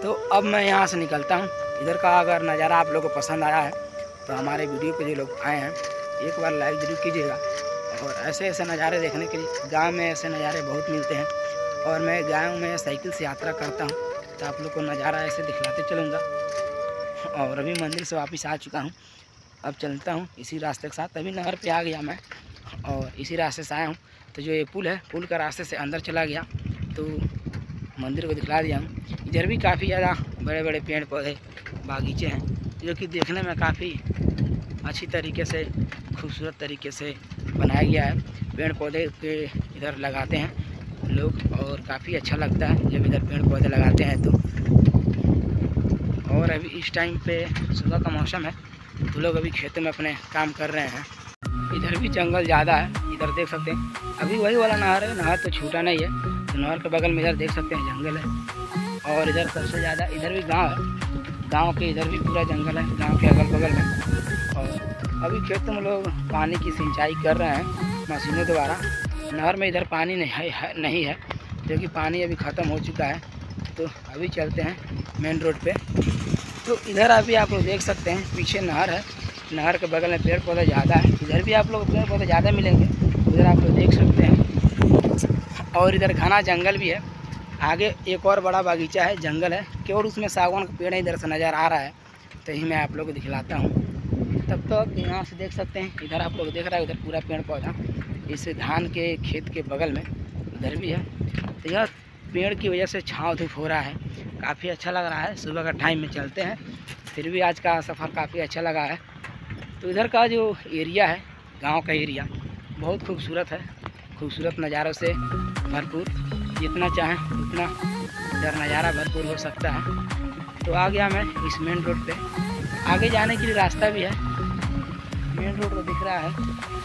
तो अब मैं यहाँ से निकलता हूँ। इधर का अगर नज़ारा आप लोगों को पसंद आया है तो हमारे वीडियो पे जो लोग आए हैं एक बार लाइक जरूर कीजिएगा। और ऐसे ऐसे नज़ारे देखने के लिए गांव में ऐसे नज़ारे बहुत मिलते हैं। और मैं गांव में साइकिल से यात्रा करता हूं तो आप लोग को नज़ारा ऐसे दिखलाते चलूँगा। और अभी मंदिर से वापस आ चुका हूं, अब चलता हूं इसी रास्ते के साथ। अभी नहर पे आ गया मैं और इसी रास्ते से आया हूं। तो जो ये पुल है, पुल का रास्ते से अंदर चला गया तो मंदिर को दिखला दिया हूँ। इधर भी काफ़ी ज़्यादा बड़े बड़े पेड़ पौधे बागीचे हैं जो कि देखने में काफ़ी अच्छी तरीके से खूबसूरत तरीके से बनाया गया है। पेड़ पौधे के इधर लगाते हैं लोग और काफ़ी अच्छा लगता है जब इधर पेड़ पौधे लगाते हैं तो। और अभी इस टाइम पे सुबह का मौसम है तो लोग अभी खेतों में अपने काम कर रहे हैं। इधर भी जंगल ज़्यादा है, इधर देख सकते हैं अभी वही वाला नहर है, नहर तो छूटा नहीं है। तो नहर के बगल में इधर देख सकते हैं जंगल है। और इधर सबसे ज़्यादा इधर भी गाँव है, गाँव के इधर भी पूरा जंगल है गाँव के अगल बगल में। और अभी खेतों में लोग पानी की सिंचाई कर रहे हैं मशीनों द्वारा। नहर में इधर पानी नहीं है जो कि पानी अभी ख़त्म हो चुका है। तो अभी चलते हैं मेन रोड पे। तो इधर अभी आप लोग देख सकते हैं पीछे नहर है, नहर के बगल में पेड़ पौधे ज़्यादा है। इधर भी आप लोग पेड़ पौधे ज़्यादा मिलेंगे, उधर आप लोग देख सकते हैं। और इधर घना जंगल भी है, आगे एक और बड़ा बागीचा है, जंगल है केवल उसमें सागवान का पेड़ इधर से नज़र आ रहा है। तो यही मैं आप लोग को दिखलाता हूँ। तब तक यहाँ से देख सकते हैं इधर आप लोग देख रहे हैं उधर पूरा पेड़ पौधा इस धान के खेत के बगल में इधर भी है। तो यह पेड़ की वजह से छाँव धूप हो रहा है, काफ़ी अच्छा लग रहा है। सुबह का टाइम में चलते हैं, फिर भी आज का सफ़र काफ़ी अच्छा लगा है। तो इधर का जो एरिया है, गांव का एरिया बहुत खूबसूरत है, खूबसूरत नज़ारों से भरपूर। जितना चाहें उतना इधर नज़ारा भरपूर हो सकता है। तो आ गया मैं इस मेन रोड पे। आगे जाने के लिए रास्ता भी है, मेन रोड तो दिख रहा है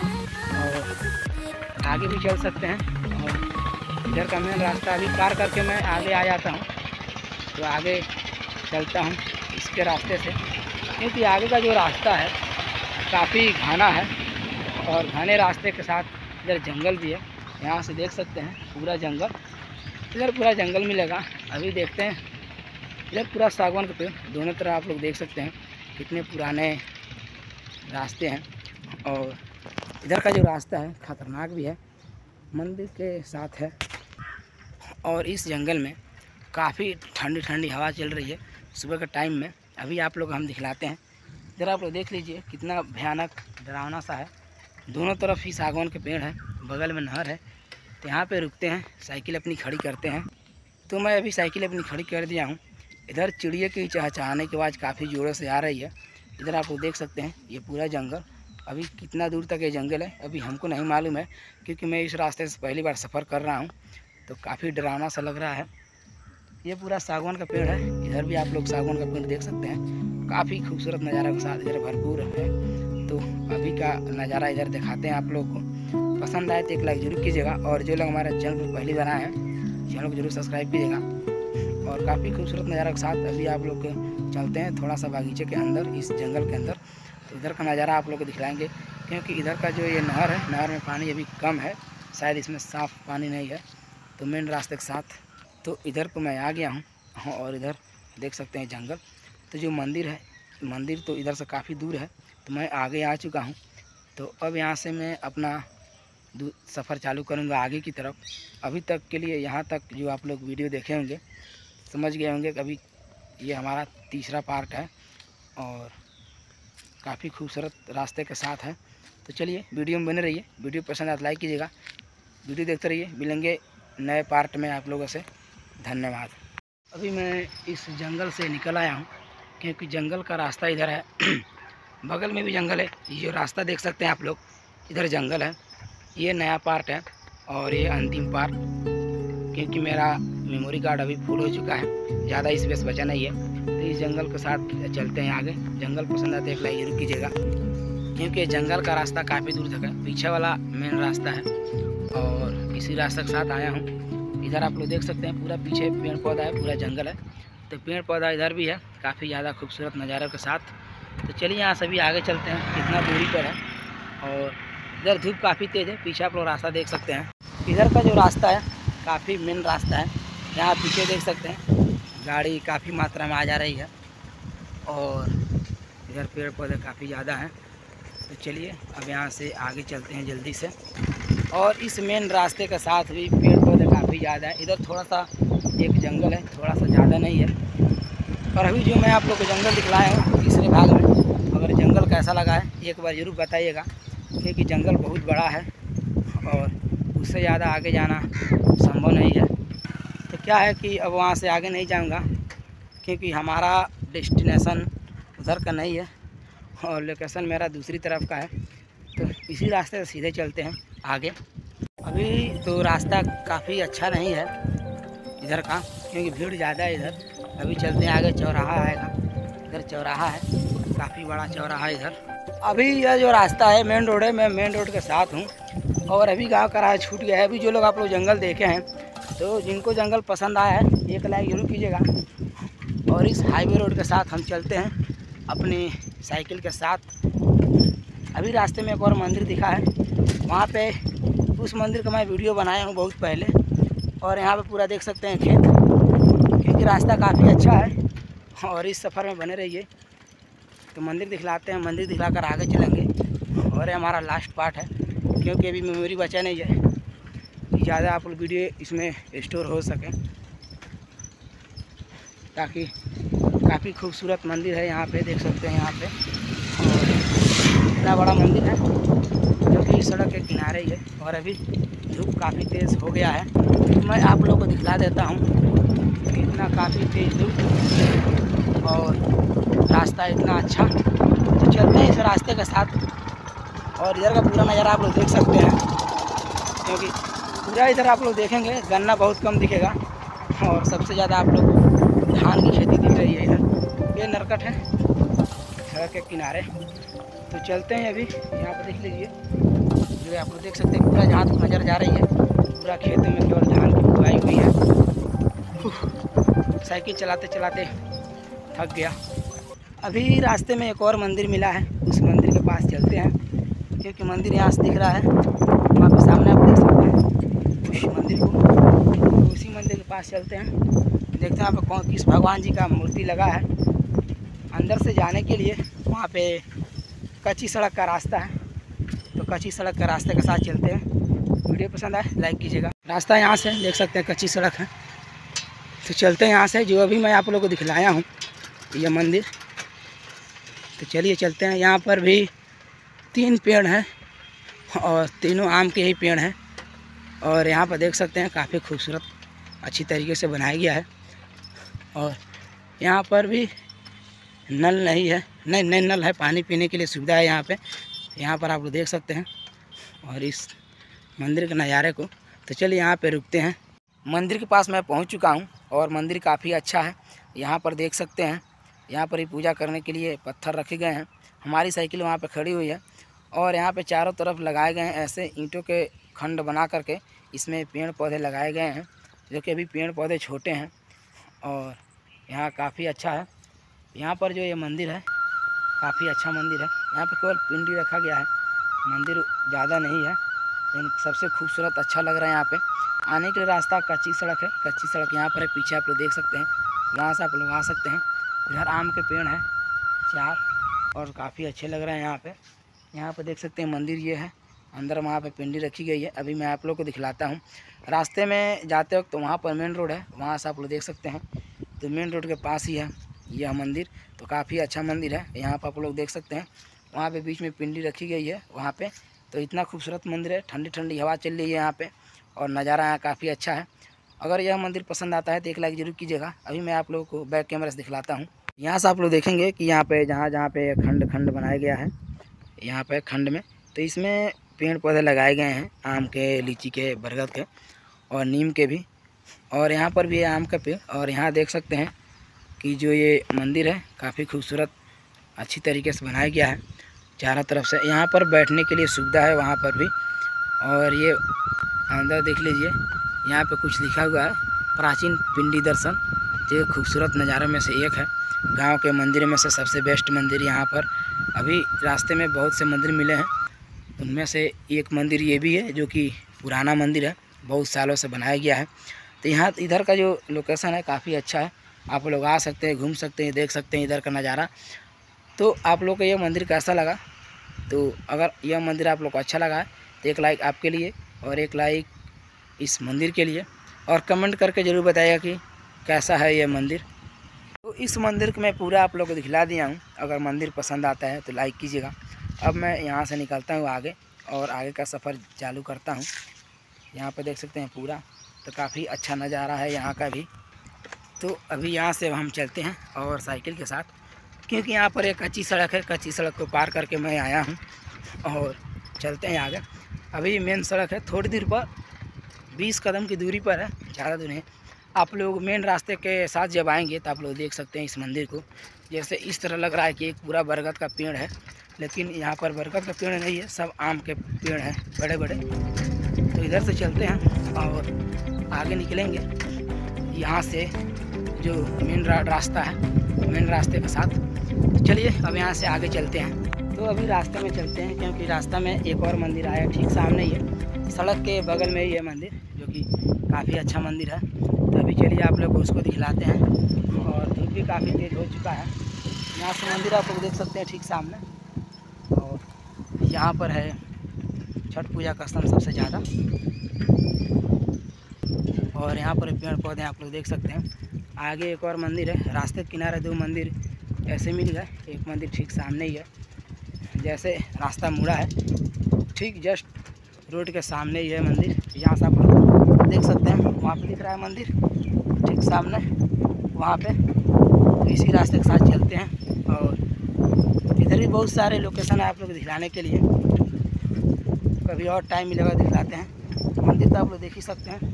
और आगे भी चल सकते हैं। और इधर का मेन रास्ता अभी पार करके मैं आगे आ जाता हूँ। तो आगे चलता हूँ इसके रास्ते से, क्योंकि आगे का जो रास्ता है काफ़ी घना है और घने रास्ते के साथ इधर जंगल भी है। यहाँ से देख सकते हैं पूरा जंगल, इधर पूरा जंगल मिलेगा। अभी देखते हैं इधर पूरा सागवान के पेड़ दोनों तरफ आप लोग देख सकते हैं कितने पुराने रास्ते हैं। और इधर का जो रास्ता है ख़तरनाक भी है, मंदिर के साथ है। और इस जंगल में काफ़ी ठंडी ठंडी हवा चल रही है सुबह के टाइम में। अभी आप लोग हम दिखलाते हैं, इधर आप लोग देख लीजिए कितना भयानक डरावना सा है। दोनों तरफ ही सागवान के पेड़ हैं, बगल में नहर है। तो यहाँ पे रुकते हैं, साइकिल अपनी खड़ी करते हैं। तो मैं अभी साइकिल अपनी खड़ी कर दिया हूँ। इधर चिड़िया की चहचहाने की आवाज़ काफ़ी ज़ोरों से आ रही है। इधर आप लोग देख सकते हैं ये पूरा जंगल, अभी कितना दूर तक ये जंगल है अभी हमको नहीं मालूम है, क्योंकि मैं इस रास्ते से पहली बार सफ़र कर रहा हूँ। तो काफ़ी डरावना सा लग रहा है। ये पूरा सागवान का पेड़ है, इधर भी आप लोग सागवान का पेड़ देख सकते हैं, काफ़ी खूबसूरत नज़ारा के साथ इधर भरपूर है। तो अभी का नज़ारा इधर दिखाते हैं आप लोग को। पसंद आए तो एक लाइक जरूर कीजिएगा और जो लोग हमारे चैनल पर पहली बार आए हैं चैनल को जरूर सब्सक्राइब कीजिएगा। और काफ़ी खूबसूरत नज़ारा के साथ अभी आप लोग चलते हैं थोड़ा सा बागीचे के अंदर, इस जंगल के अंदर। तो इधर का नज़ारा आप लोग को दिखलाएंगे, क्योंकि इधर का जो ये नहर है, नहर में पानी अभी कम है, शायद इसमें साफ़ पानी नहीं है। तो मेन रास्ते के साथ तो इधर को मैं आ गया हूँ और इधर देख सकते हैं जंगल। तो जो मंदिर है, मंदिर तो इधर से काफ़ी दूर है, तो मैं आगे आ चुका हूँ। तो अब यहाँ से मैं अपना सफ़र चालू करूँगा आगे की तरफ। अभी तक के लिए यहाँ तक जो आप लोग वीडियो देखे होंगे समझ गए होंगे कि अभी ये हमारा तीसरा पार्ट है और काफ़ी खूबसूरत रास्ते के साथ है। तो चलिए वीडियो में बने रहिए, वीडियो पसंद आए तो लाइक कीजिएगा, वीडियो देखते रहिए। मिलेंगे नए पार्ट में आप लोगों से, धन्यवाद। अभी मैं इस जंगल से निकल आया हूँ, क्योंकि जंगल का रास्ता इधर है बगल में भी जंगल है। ये जो रास्ता देख सकते हैं आप लोग, इधर जंगल है। ये नया पार्ट है और ये अंतिम पार्ट, क्योंकि मेरा मेमोरी कार्ड अभी फुल हो चुका है, ज़्यादा स्पेस बचा नहीं है। तो इस जंगल के साथ चलते हैं आगे। जंगल पसंद आते एक लाइक जरूर कीजिएगा, क्योंकि जंगल का रास्ता काफ़ी दूर तक है, पीछे वाला मेन रास्ता है और इसी रास्ते के साथ आया हूँ। इधर आप लोग देख सकते हैं पूरा पीछे पेड़ पौधा है, पूरा जंगल है। तो पेड़ पौधा इधर भी है काफ़ी ज़्यादा खूबसूरत नज़ारों के साथ। तो चलिए यहाँ से भी आगे चलते हैं, कितना दूरी पर है। और इधर धूप काफ़ी तेज़ है, पीछे आप लोग रास्ता देख सकते हैं। इधर का जो रास्ता है काफ़ी मेन रास्ता है, यहाँ पीछे देख सकते हैं गाड़ी काफ़ी मात्रा में आ जा रही है और इधर पेड़ पौधे काफ़ी ज़्यादा हैं। तो चलिए अब यहाँ से आगे चलते हैं जल्दी से। और इस मेन रास्ते के साथ भी पेड़ पौधे काफ़ी ज़्यादा है। इधर थोड़ा सा एक जंगल है, थोड़ा सा ज़्यादा नहीं है। और अभी जो मैं आप लोग को जंगल दिखलाया हूँ तीसरे भाग में, अगर जंगल कैसा लगा है एक बार ज़रूर बताइएगा, क्योंकि जंगल बहुत बड़ा है और उससे ज़्यादा आगे जाना संभव नहीं है। तो क्या है कि अब वहाँ से आगे नहीं जाऊँगा, क्योंकि हमारा डेस्टिनेशन उधर का नहीं है और लोकेशन मेरा दूसरी तरफ का है। तो इसी रास्ते से सीधे चलते हैं आगे। अभी तो रास्ता काफ़ी अच्छा नहीं है इधर का, क्योंकि भीड़ ज़्यादा है इधर। अभी चलते हैं आगे, चौराहा आएगा, इधर चौराहा है, काफ़ी बड़ा चौराहा है इधर। अभी यह जो रास्ता है मेन रोड है, मैं मेन रोड के साथ हूँ और अभी गाँव का राह छूट गया है। अभी जो लोग आप लोग जंगल देखे हैं, तो जिनको जंगल पसंद आया है एक लाइक जरूर कीजिएगा। और इस हाईवे रोड के साथ हम चलते हैं अपनी साइकिल के साथ। अभी रास्ते में एक और मंदिर दिखा है, वहाँ पे उस मंदिर का मैं वीडियो बनाया हूँ बहुत पहले। और यहाँ पे पूरा देख सकते हैं खेत, क्योंकि रास्ता काफ़ी अच्छा है और इस सफ़र में बने रहिए। तो मंदिर दिखलाते हैं, मंदिर दिखलाकर आगे चलेंगे और ये हमारा लास्ट पार्ट है, क्योंकि अभी मेमोरी बचा नहीं है कि ज़्यादा आप लोग वीडियो इसमें स्टोर हो सके। ताकि काफ़ी खूबसूरत मंदिर है, यहाँ पे देख सकते हैं यहाँ पे, और इतना बड़ा मंदिर है जो कि सड़क के किनारे ही है। और अभी धूप काफ़ी तेज़ हो गया है, तो मैं आप लोगों को दिखला देता हूँ कि इतना काफ़ी तेज़ धूप और रास्ता इतना अच्छा। तो चलते हैं इस रास्ते के साथ और इधर का पूरा नज़ारा आप लोग देख सकते हैं, क्योंकि पूरा इधर आप लोग देखेंगे गन्ना बहुत कम दिखेगा और सबसे ज़्यादा आप लोग धान की खेती दिख रही है इधर। ये नरकट है सड़क के किनारे। तो चलते हैं अभी, यहाँ पर देख लीजिए जो आप लोग देख सकते हैं, पूरा जहाँ तक नज़र जा रही है पूरा खेत में केवल धान की बुआई हुई है। साइकिल चलाते चलाते थक गया। अभी रास्ते में एक और मंदिर मिला है, उस मंदिर के पास चलते हैं, क्योंकि मंदिर यहाँ से दिख रहा है, वहाँ पे सामने आप देख सकते हैं उस मंदिर को। तो उसी मंदिर के पास चलते हैं, देखते हैं यहाँ पे कौन किस भगवान जी का मूर्ति लगा है। अंदर से जाने के लिए वहाँ पे कच्ची सड़क का रास्ता है, तो कच्ची सड़क के रास्ते के साथ चलते हैं। वीडियो पसंद आए लाइक कीजिएगा। रास्ता यहाँ से देख सकते हैं कच्ची सड़क है, तो चलते हैं यहाँ से। जो अभी मैं आप लोगों को दिखलाया हूँ यह मंदिर, तो चलिए चलते हैं। यहाँ पर भी 3 पेड़ हैं और तीनों आम के ही पेड़ हैं। और यहाँ पर देख सकते हैं काफ़ी खूबसूरत अच्छी तरीके से बनाया गया है। और यहाँ पर भी नल नहीं है, नहीं नल है, पानी पीने के लिए सुविधा है यहाँ पे। यहाँ पर आप लोग देख सकते हैं और इस मंदिर के नज़ारे को। तो चलिए यहाँ पे रुकते हैं। मंदिर के पास मैं पहुँच चुका हूँ और मंदिर काफ़ी अच्छा है। यहाँ पर देख सकते हैं, यहाँ पर ही पूजा करने के लिए पत्थर रखे गए हैं। हमारी साइकिल वहाँ पे खड़ी हुई है और यहाँ पे चारों तरफ लगाए गए हैं ऐसे ईंटों के खंड बना करके, इसमें पेड़ पौधे लगाए गए हैं, जो कि अभी पेड़ पौधे छोटे हैं और यहाँ काफ़ी अच्छा है। यहाँ पर जो ये मंदिर है काफ़ी अच्छा मंदिर है। यहाँ पे केवल पिंडी रखा गया है, मंदिर ज़्यादा नहीं है, लेकिन सबसे खूबसूरत अच्छा लग रहा है। यहाँ पे आने के लिए रास्ता कच्ची सड़क है, कच्ची सड़क यहाँ पर है, पीछे आप लोग देख सकते हैं, वहाँ से आप लोग आ सकते हैं। इधर आम के पेड़ हैं 4 और काफ़ी अच्छे लग रहे हैं यहाँ पे। यहाँ पे देख सकते हैं मंदिर ये है, अंदर वहाँ पे पिंडी रखी गई है। अभी मैं आप लोग को दिखलाता हूँ। रास्ते में जाते वक्त तो वहाँ पर मेन रोड है, वहाँ से आप लोग देख सकते हैं। तो मेन रोड के पास ही है यह मंदिर, तो काफ़ी अच्छा मंदिर है। यहाँ पर आप लोग देख सकते हैं, वहाँ पे बीच में पिंडी रखी गई है वहाँ पे। तो इतना खूबसूरत मंदिर है, ठंडी ठंडी हवा चल रही है यहाँ पे और नज़ारा यहाँ काफ़ी अच्छा है। अगर यह मंदिर पसंद आता है तो एक लाइक जरूर कीजिएगा। अभी मैं आप लोगों को बैक कैमरा से दिखलाता हूँ। यहाँ से आप लोग देखेंगे कि यहाँ पे जहाँ जहाँ पे खंड खंड बनाया गया है, यहाँ पे खंड में, तो इसमें पेड़ पौधे लगाए गए हैं, आम के, लीची के, बरगद के और नीम के भी। और यहाँ पर भी है आम का पेड़। और यहाँ देख सकते हैं कि जो ये मंदिर है काफ़ी खूबसूरत अच्छी तरीके से बनाया गया है चारों तरफ से। यहाँ पर बैठने के लिए सुविधा है वहाँ पर भी। और ये अंदर देख लीजिए, यहाँ पे कुछ लिखा हुआ है, प्राचीन पिंडी दर्शन, जो खूबसूरत नज़ारों में से एक है। गांव के मंदिर में से सबसे बेस्ट मंदिर यहाँ पर। अभी रास्ते में बहुत से मंदिर मिले हैं, उनमें से एक मंदिर ये भी है जो कि पुराना मंदिर है, बहुत सालों से बनाया गया है। तो यहाँ इधर का जो लोकेशन है काफ़ी अच्छा है, आप लोग आ सकते हैं, घूम सकते हैं, देख सकते हैं इधर का नज़ारा। तो आप लोग को यह मंदिर कैसा लगा? तो अगर यह मंदिर आप लोग को अच्छा लगा है तो एक लाइक आपके लिए और एक लाइक इस मंदिर के लिए, और कमेंट करके ज़रूर बताइएगा कि कैसा है यह मंदिर। तो इस मंदिर को मैं पूरा आप लोग को दिखला दिया हूँ। अगर मंदिर पसंद आता है तो लाइक कीजिएगा। अब मैं यहाँ से निकलता हूँ आगे और आगे का सफ़र चालू करता हूँ। यहाँ पर देख सकते हैं पूरा, तो काफ़ी अच्छा नज़ारा है यहाँ का भी। तो अभी यहाँ से हम चलते हैं और साइकिल के साथ, क्योंकि यहाँ पर एक कच्ची सड़क है। कच्ची सड़क को पार करके मैं आया हूँ और चलते हैं आगे। अभी मेन सड़क है, थोड़ी दूर पर 20 कदम की दूरी पर है, ज़्यादा दूर नहीं। आप लोग मेन रास्ते के साथ जब आएंगे तो आप लोग देख सकते हैं इस मंदिर को। जैसे इस तरह लग रहा है कि एक पूरा बरगद का पेड़ है, लेकिन यहाँ पर बरगद का पेड़ नहीं है, सब आम के पेड़ हैं बड़े बड़े। तो इधर से चलते हैं और आगे निकलेंगे यहाँ से, जो मेन रास्ता है, मेन रास्ते के साथ। तो चलिए अब यहाँ से आगे चलते हैं। तो अभी रास्ते में चलते हैं, क्योंकि रास्ता में एक और मंदिर आया ठीक सामने ही है, सड़क के बगल में ही है मंदिर, जो कि काफ़ी अच्छा मंदिर है। तो अभी चलिए आप लोग को उसको दिखलाते हैं। और धूप भी काफ़ी तेज़ हो चुका है। यहाँ से मंदिर आप लोग देख सकते हैं ठीक सामने, और यहाँ पर है छठ पूजा का स्थान सबसे ज़्यादा। और यहाँ पर पेड़ पौधे आप लोग देख सकते हैं। आगे एक और मंदिर है, रास्ते के किनारे 2 मंदिर ऐसे मिल गए। एक मंदिर ठीक सामने ही है, जैसे रास्ता मुड़ा है ठीक जस्ट रोड के सामने ही है मंदिर। यहाँ से आप लोग देख सकते हैं, वहाँ पे दिख रहा है मंदिर ठीक सामने वहाँ पे। तो इसी रास्ते के साथ चलते हैं, और इधर भी बहुत सारे लोकेशन है आप लोग दिखलाने के लिए। कभी और टाइम मिलेगा दिखलाते हैं। मंदिर तो आप लोग देख ही सकते हैं,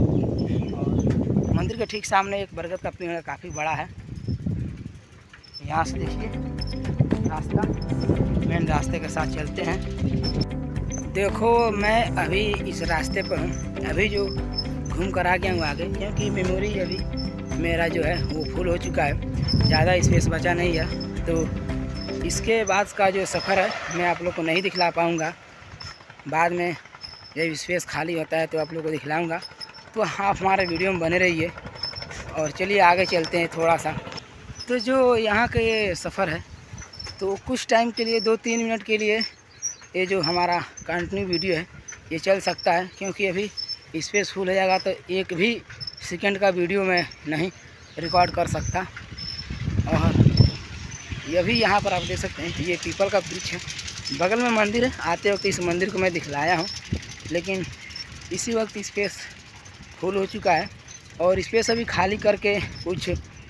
और मंदिर के ठीक सामने एक बरगद का पेड़ काफ़ी बड़ा है। यहाँ से देखिए रास्ता, मेन रास्ते के साथ चलते हैं। देखो मैं अभी इस रास्ते पर हूँ, अभी जो घूम कर आ गया हूँ आगे, क्योंकि मेमोरी अभी मेरा जो है वो फुल हो चुका है, ज़्यादा स्पेस बचा नहीं है। तो इसके बाद का जो सफ़र है मैं आप लोग को नहीं दिखला पाऊँगा। बाद में जब स्पेस खाली होता है तो आप लोग को दिखलाऊँगा। तो आप हमारे वीडियो में बने रहिए, और चलिए आगे चलते हैं थोड़ा सा। तो जो यहाँ का ये सफ़र है, तो कुछ टाइम के लिए 2-3 मिनट के लिए ये जो हमारा कंटिन्यू वीडियो है ये चल सकता है, क्योंकि अभी स्पेस फुल हो जाएगा तो एक भी सेकंड का वीडियो मैं नहीं रिकॉर्ड कर सकता। और ये भी यहाँ पर आप देख सकते हैं, ये पीपल का वृक्ष है, बगल में मंदिर है। आते वक्त इस मंदिर को मैं दिखलाया हूँ, लेकिन इसी वक्त स्पेस फुल हो चुका है, और स्पेस अभी खाली करके कुछ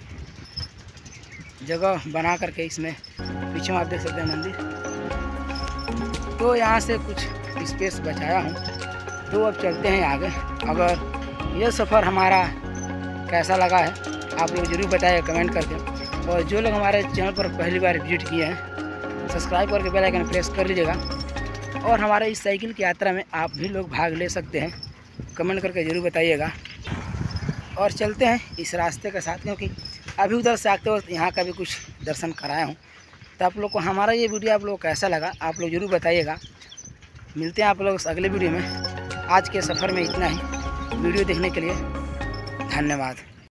जगह बना करके इसमें पीछे आप देख सकते हैं मंदिर। तो यहाँ से कुछ स्पेस बचाया हूँ, तो अब चलते हैं आगे। अगर यह सफ़र हमारा कैसा लगा है आप लोग ज़रूर बताइए कमेंट करके, और जो लोग हमारे चैनल पर पहली बार विजिट किए हैं सब्सक्राइब करके बेल आइकन प्रेस कर लीजिएगा। और हमारे इस साइकिल की यात्रा में आप भी लोग भाग ले सकते हैं, कमेंट करके ज़रूर बताइएगा। और चलते हैं इस रास्ते के साथ, क्योंकि अभी उधर से आते वक्त यहाँ का भी कुछ दर्शन कराया हूँ। तो आप लोग को हमारा ये वीडियो आप लोग को कैसा लगा आप लोग ज़रूर बताइएगा। मिलते हैं आप लोग अगले वीडियो में। आज के सफ़र में इतना ही। वीडियो देखने के लिए धन्यवाद।